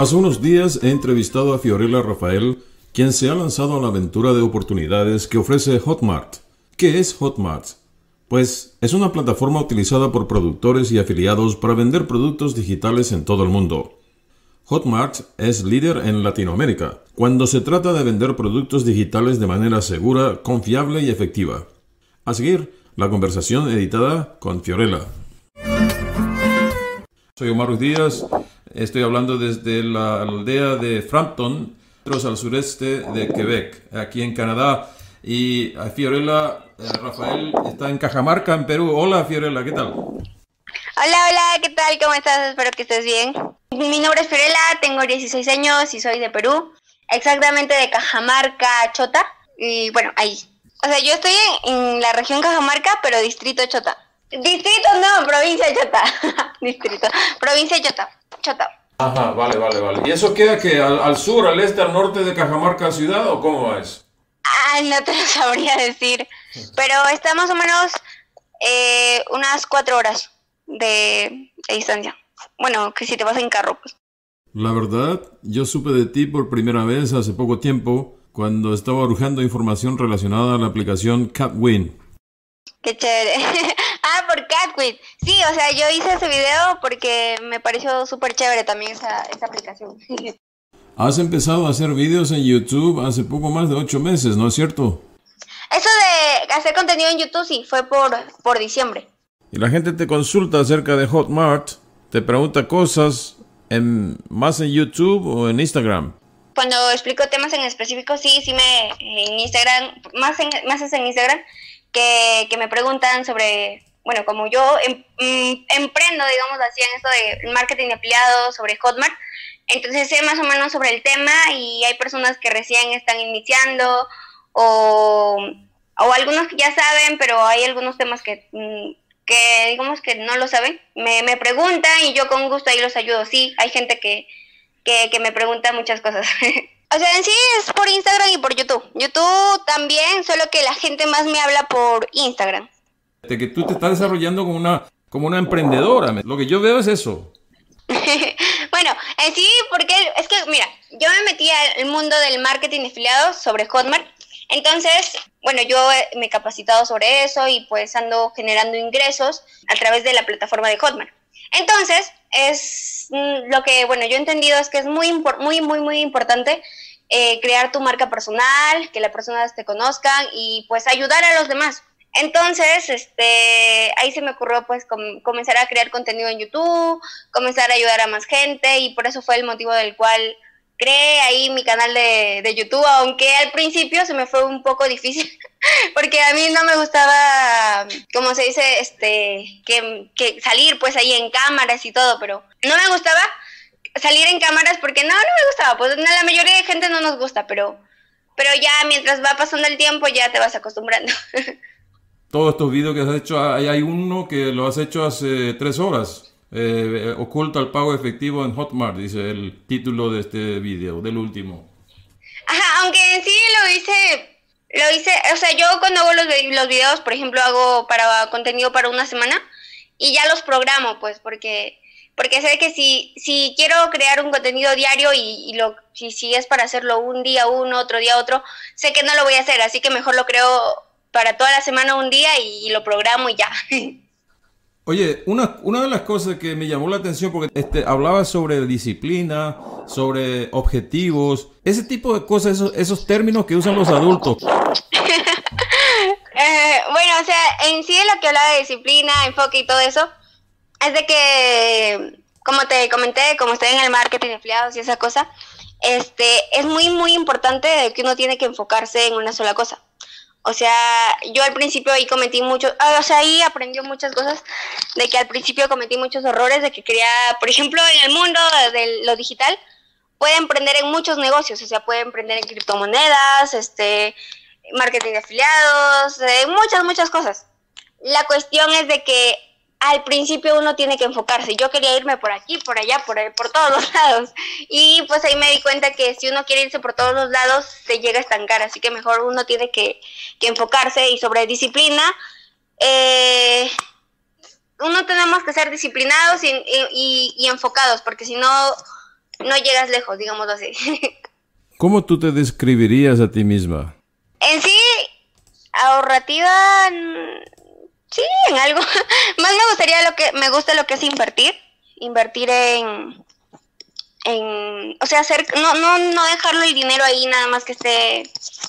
Hace unos días he entrevistado a Fiorella Rafael, quien se ha lanzado a la aventura de oportunidades que ofrece Hotmart. ¿Qué es Hotmart? Pues es una plataforma utilizada por productores y afiliados para vender productos digitales en todo el mundo. Hotmart es líder en Latinoamérica cuando se trata de vender productos digitales de manera segura, confiable y efectiva. A seguir, la conversación editada con Fiorella. Soy Omar Díaz, estoy hablando desde la aldea de Frampton, al sureste de Quebec, aquí en Canadá. Y Fiorella Rafael está en Cajamarca, en Perú. Hola Fiorella, ¿qué tal? Hola, ¿qué tal? ¿Cómo estás? Espero que estés bien. Mi nombre es Fiorella, tengo 16 años y soy de Perú, exactamente de Cajamarca, Chota. Y bueno, ahí. O sea, yo estoy en la región Cajamarca, pero distrito Chota. Distrito no, provincia de Chota. Distrito. Provincia de Chota. Chota. Ajá, vale. ¿Y eso queda que al sur, al este, al norte de Cajamarca ciudad o cómo es? Ay, no te lo sabría decir. Pero está más o menos unas 4 horas de distancia. Bueno, que si te vas en carro, pues. La verdad, yo supe de ti por primera vez hace poco tiempo, cuando estaba arrojando información relacionada a la aplicación Catwin. Qué chévere. Por Catwin. Sí, o sea, yo hice ese video porque me pareció súper chévere también esa aplicación. Has empezado a hacer videos en YouTube hace poco más de 8 meses, ¿no es cierto? Eso de hacer contenido en YouTube sí, fue por diciembre. Y la gente te consulta acerca de Hotmart, te pregunta cosas más en YouTube o en Instagram. Cuando explico temas en específico, sí en Instagram, más es en Instagram, que me preguntan sobre, bueno, como yo emprendo, digamos así, en esto de marketing de afiliados, sobre Hotmart, entonces sé más o menos sobre el tema y hay personas que recién están iniciando o algunos que ya saben, pero hay algunos temas que digamos que no lo saben, me preguntan y yo con gusto ahí los ayudo. Sí, hay gente que me pregunta muchas cosas. O sea, en sí es por Instagram y por YouTube. YouTube también, solo que la gente más me habla por Instagram. De que tú te estás desarrollando como una emprendedora. Lo que yo veo es eso. Bueno, en sí, porque es que, mira, yo me metí al mundo del marketing de afiliados sobre Hotmart. Entonces, bueno, yo me he capacitado sobre eso y pues ando generando ingresos a través de la plataforma de Hotmart. Entonces, es lo que, bueno, yo he entendido es que es muy importante crear tu marca personal, que las personas te conozcan y pues ayudar a los demás. Entonces, ahí se me ocurrió pues comenzar a crear contenido en YouTube, comenzar a ayudar a más gente y por eso fue el motivo del cual creé ahí mi canal de YouTube, aunque al principio se me fue un poco difícil, porque a mí no me gustaba, como se dice, que salir pues ahí en cámaras y todo, pero no me gustaba salir en cámaras porque no me gustaba, pues la mayoría de gente no nos gusta, pero ya mientras va pasando el tiempo ya te vas acostumbrando. Todos estos videos que has hecho, hay uno que lo has hecho hace 3 horas. Oculta el pago efectivo en Hotmart, dice el título de este video, del último. Ajá, aunque en sí lo hice, o sea, yo cuando hago los videos, por ejemplo, hago para contenido para una semana y ya los programo, pues, porque sé que si quiero crear un contenido diario si es para hacerlo un día uno, otro día otro, sé que no lo voy a hacer, así que mejor lo creo para toda la semana un día y lo programo y ya. Oye, una de las cosas que me llamó la atención, porque hablaba sobre disciplina, sobre objetivos, ese tipo de cosas, esos términos que usan los adultos. Bueno, o sea, en sí lo que hablaba de disciplina, enfoque y todo eso, es de que, como te comenté, como estoy en el marketing de afiliados y esa cosa, es muy importante de que uno tiene que enfocarse en una sola cosa. O sea, yo al principio ahí ahí aprendí muchas cosas, de que al principio cometí muchos errores, de que quería, por ejemplo, en el mundo de lo digital, puede emprender en muchos negocios, o sea, puede emprender en criptomonedas, marketing de afiliados, muchas cosas. La cuestión es de que al principio uno tiene que enfocarse. Yo quería irme por aquí, por allá, por todos los lados. Y pues ahí me di cuenta que si uno quiere irse por todos los lados, se llega a estancar. Así que mejor uno tiene que enfocarse. Y sobre disciplina, uno tenemos que ser disciplinados y enfocados, porque si no no llegas lejos, digámoslo así. ¿Cómo tú te describirías a ti misma? En sí, ahorrativa, sí, en algo. Más me gusta lo que es invertir o sea, no dejarlo el dinero ahí nada más que esté,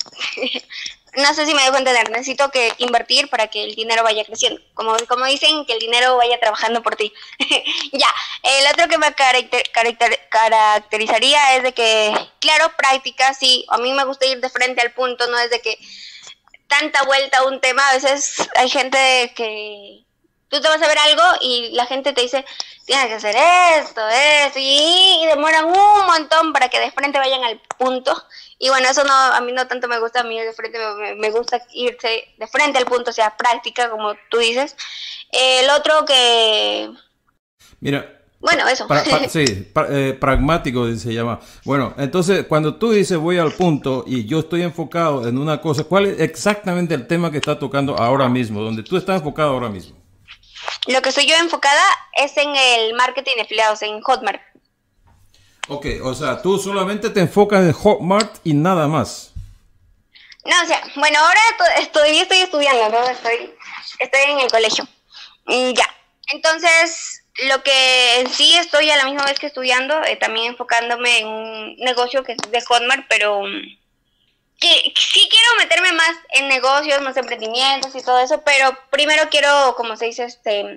no sé si me dejo entender, necesito que invertir para que el dinero vaya creciendo, como dicen, que el dinero vaya trabajando por ti. Ya, el otro que me caracterizaría es de que, claro, práctica, sí, a mí me gusta ir de frente al punto, no es de que tanta vuelta a un tema. A veces hay gente que tú te vas a ver algo y la gente te dice, tienes que hacer esto, y demoran un montón para que de frente vayan al punto. Y bueno, eso no, a mí no tanto me gusta, a mí de frente me gusta irse de frente al punto, o sea, práctica, como tú dices. El otro que... Mira, bueno, eso. Sí, pragmático se llama. Bueno, entonces cuando tú dices voy al punto y yo estoy enfocado en una cosa, ¿cuál es exactamente el tema que está tocando ahora mismo, donde tú estás enfocado ahora mismo? Lo que estoy yo enfocada es en el marketing de afiliados, en Hotmart. Ok, o sea, tú solamente te enfocas en Hotmart y nada más. No, o sea, bueno, ahora todavía estoy estudiando, ¿no? Estoy en el colegio. Ya, entonces, lo que en sí estoy a la misma vez que estudiando, también enfocándome en un negocio que es de Hotmart, pero que sí quiero meterme más en negocios, más emprendimientos y todo eso, pero primero quiero, como se dice,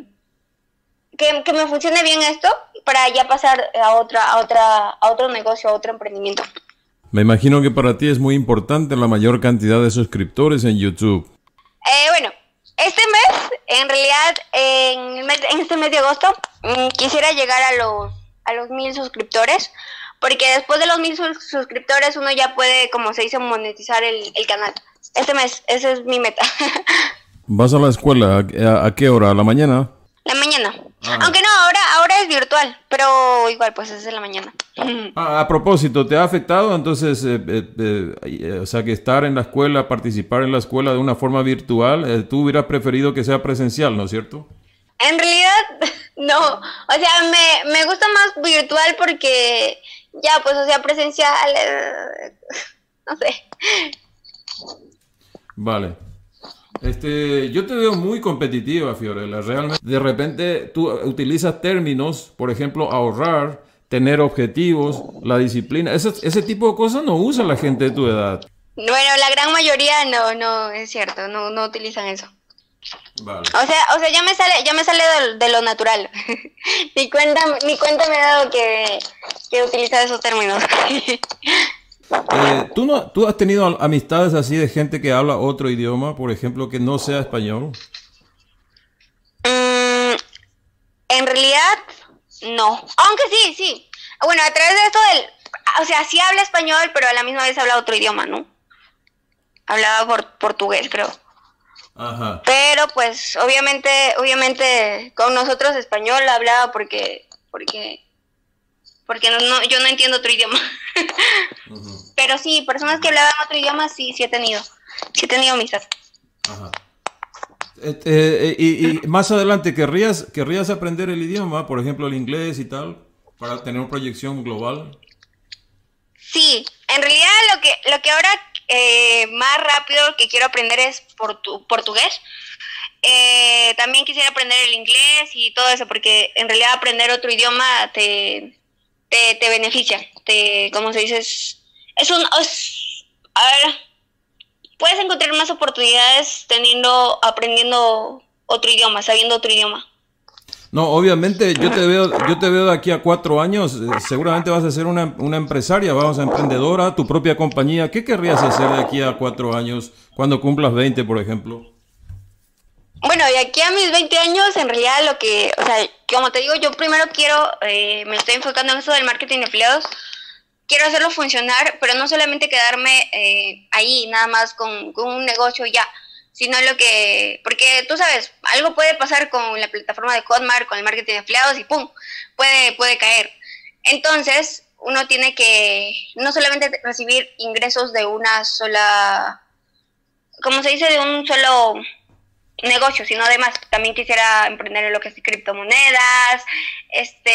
que me funcione bien esto para ya pasar a otro negocio, a otro emprendimiento. Me imagino que para ti es muy importante la mayor cantidad de suscriptores en YouTube. Bueno, este mes, en realidad, en este mes de agosto, quisiera llegar a los 1000 suscriptores, porque después de los 1000 suscriptores uno ya puede, como se dice, monetizar el canal. Este mes, esa es mi meta. ¿Vas a la escuela? ¿A qué hora? ¿A la mañana? La mañana. Aunque no, ahora es virtual, pero igual pues es en la mañana. A propósito, ¿te ha afectado entonces, o sea, que estar en la escuela, participar en la escuela de una forma virtual, tú hubieras preferido que sea presencial, ¿no es cierto? En realidad, no. O sea, me gusta más virtual porque ya, pues, o sea, presencial, no sé. Vale. Yo te veo muy competitiva, Fiorella. Realmente, de repente tú utilizas términos, por ejemplo, ahorrar, tener objetivos, la disciplina. Ese tipo de cosas no usa la gente de tu edad. Bueno, la gran mayoría no, es cierto, no utilizan eso. Vale. O sea, ya me sale de lo natural. Ni cuenta me he dado que utilizar esos términos. ¿Tú has tenido amistades así de gente que habla otro idioma, por ejemplo, que no sea español? En realidad, no. Aunque sí. Bueno, a través de esto o sea, sí habla español, pero a la misma vez habla otro idioma, ¿no? Hablaba portugués, creo. Ajá. Pero pues, obviamente, con nosotros español hablaba porque yo no entiendo otro idioma. Pero sí, personas que hablaban otro idioma sí he tenido. Sí he tenido amistad. Ajá. Y más adelante, ¿querrías aprender el idioma, por ejemplo, el inglés y tal, para tener una proyección global? Sí, en realidad lo que ahora más rápido que quiero aprender es portugués. También quisiera aprender el inglés y todo eso, porque en realidad aprender otro idioma te beneficia. Como se dice, a ver, puedes encontrar más oportunidades aprendiendo otro idioma, sabiendo otro idioma. No, obviamente yo te veo de aquí a 4 años, seguramente vas a ser una empresaria, vas a emprendedora, tu propia compañía. ¿Qué querrías hacer de aquí a 4 años, cuando cumplas 20, por ejemplo? Bueno, de aquí a mis 20 años, en realidad o sea, como te digo, yo primero me estoy enfocando en eso del marketing de afiliados. Quiero hacerlo funcionar, pero no solamente quedarme ahí, nada más con un negocio ya, sino porque tú sabes, algo puede pasar con la plataforma de Hotmart, con el marketing de afiliados y ¡pum! Puede caer. Entonces, uno tiene que no solamente recibir ingresos de una sola, como se dice, de un solo negocio, sino además también quisiera emprender en lo que es criptomonedas,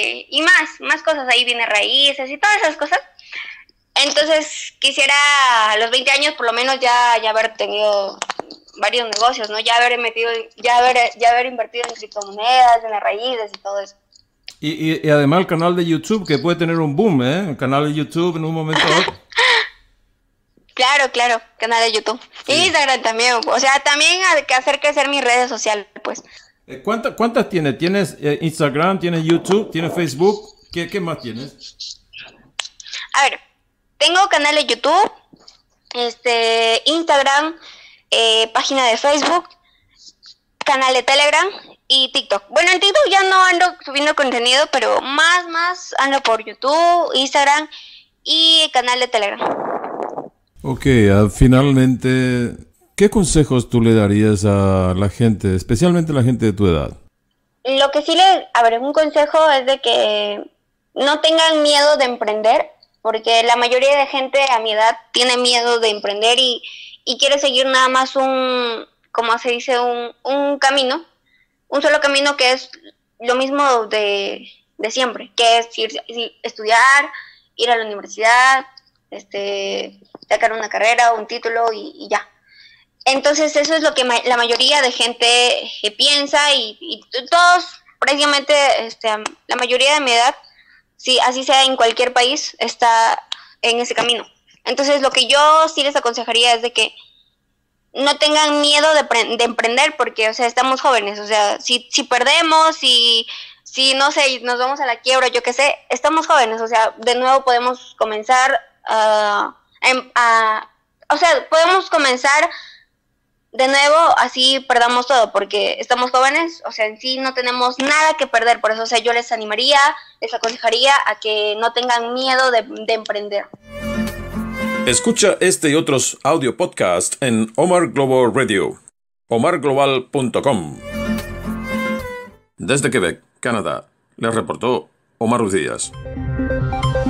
y más cosas, ahí viene raíces y todas esas cosas. Entonces quisiera a los 20 años por lo menos ya haber tenido varios negocios, ¿no? Ya haber invertido en criptomonedas, en las raíces y todo eso. Y además el canal de YouTube, que puede tener un boom, ¿eh? El canal de YouTube en un momento dado. Claro, canal de YouTube. Sí. Instagram también, o sea, también hay que hacer crecer mis redes sociales, pues. ¿Cuántas tienes? ¿Tienes Instagram, tienes YouTube, tienes Facebook? ¿Qué más tienes? A ver, tengo canal de YouTube, Instagram, página de Facebook, canal de Telegram y TikTok. Bueno, en TikTok ya no ando subiendo contenido, pero más ando por YouTube, Instagram y canal de Telegram. Ok, finalmente, ¿qué consejos tú le darías a la gente, especialmente a la gente de tu edad? Lo que sí un consejo es de que no tengan miedo de emprender, porque la mayoría de gente a mi edad tiene miedo de emprender y quiere seguir nada más un camino, un solo camino que es lo mismo de siempre, que es estudiar, ir a la universidad, sacar una carrera o un título y ya. Entonces eso es lo que la mayoría de gente piensa y todos, prácticamente la mayoría de mi edad, sí, así sea en cualquier país, está en ese camino. Entonces lo que yo sí les aconsejaría es de que no tengan miedo de emprender, porque, o sea, estamos jóvenes, o sea, si perdemos, si no sé, nos vamos a la quiebra, yo qué sé, estamos jóvenes, o sea, de nuevo podemos comenzar podemos comenzar de nuevo, así perdamos todo, porque estamos jóvenes, o sea, en sí no tenemos nada que perder, por eso, o sea, yo les aconsejaría a que no tengan miedo de emprender. Escucha este y otros audio podcasts en Omar Global Radio, omarglobal.com. Desde Quebec, Canadá, les reportó Omar Díaz.